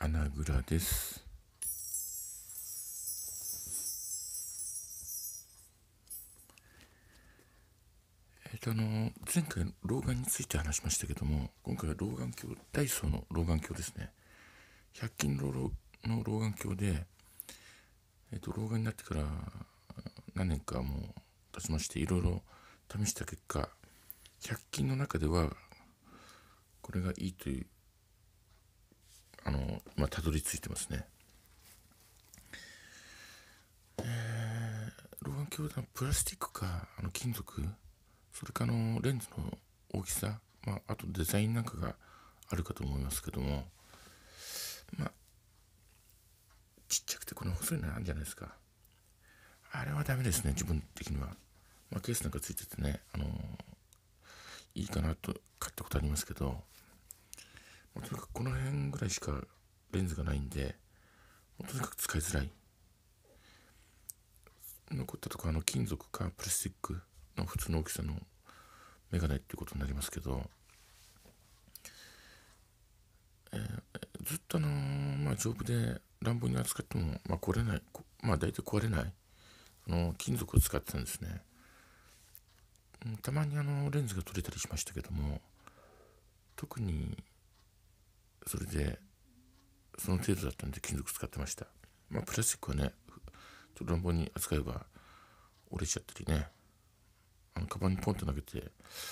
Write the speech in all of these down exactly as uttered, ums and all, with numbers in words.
穴蔵です。えっとあの前回老眼について話しましたけども、今回は老眼鏡、ダイソーの老眼鏡ですね。ひゃく均のの老眼鏡で、えっと老眼になってから何年かもう経ちまして、いろいろ試した結果、ひゃく均の中ではこれがいいというあのまあたどり着いてますね。えー、老眼鏡はプラスチックかあの金属、それからのレンズの大きさ、まあ、あとデザインなんかがあるかと思いますけども、まあちっちゃくてこの細いのあるんじゃないですか。あれはダメですね、自分的には。まあ、ケースなんかついててね、あのー、いいかなと買ったことありますけど、まあ、とにかくこの辺ぐらいしかレンズがないんで、とにかく使いづらい。残ったところ、あの金属かプラスチックの普通の大きさのメガネっていうことになりますけど、えー、ずっとあのー、まあ丈夫で乱暴に扱っても、まあ、壊れない、まあ大体壊れないあの金属を使ってたんですね。うん、たまにあのレンズが取れたりしましたけども、特にそれでその程度だったんで金属使ってました。まあプラスチックはね、ちょっと乱暴に扱えば折れちゃったりね、あのカバンにポンと投げて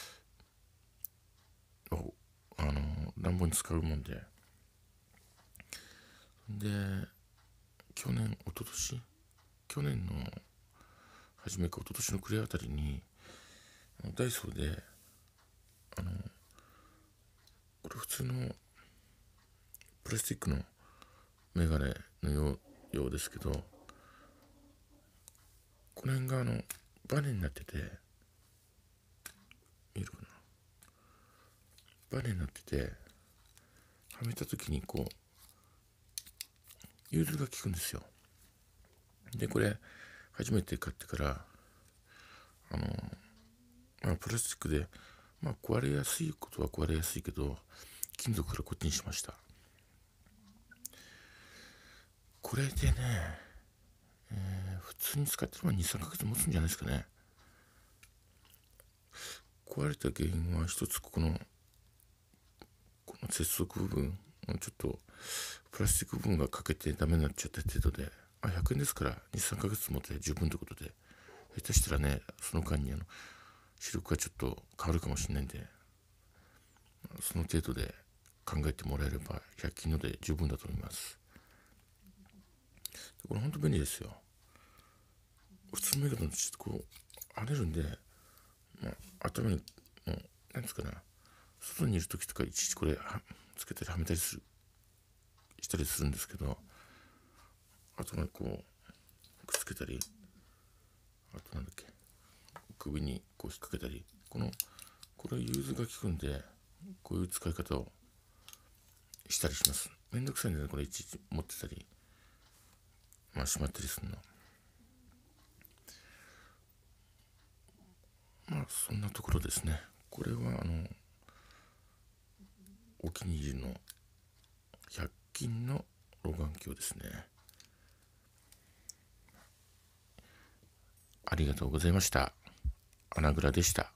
あの乱暴に使うもんで、で去年一昨年去年の初めか一昨年の暮れあたりにダイソーであのこれ普通のプラスチックのメガネのようようですけど、この辺があのバネになってて、見えるかな、バネになってて、はめた時にこう融通が効くんですよ。でこれ初めて買ってからあの、まあ、プラスチックで、まあ、壊れやすいことは壊れやすいけど、金属からこっちにしました。これでね、えー、普通に使ってればにさんかげつ持つんじゃないですかね。壊れた原因は一つ、ここのこの接続部分、ちょっとプラスチック部分が欠けてダメになっちゃった程度で、あひゃくえんですからにさんかげつ持って十分ということで、下手したらねその間にあの視力がちょっと変わるかもしれないんで、その程度で考えてもらえればひゃく均ので十分だと思います。これ本当便利ですよ。普通のメガネとちょっとこう跳ねるんで、まあ、頭にもうなんですかね、外にいる時とかいちいちこれつけたりはめたりするしたりするんですけど、頭にこうくっつけたり、あとなんだっけ、首にこう引っ掛けたり、このこれ融通が効くんで、こういう使い方をしたりします。めんどくさいんでね、これいちいち持ってたり、まあしまったりするの。まあそんなところですね。これはあのお気に入りのひゃく均の老眼鏡ですね。ありがとうございました。穴蔵でした。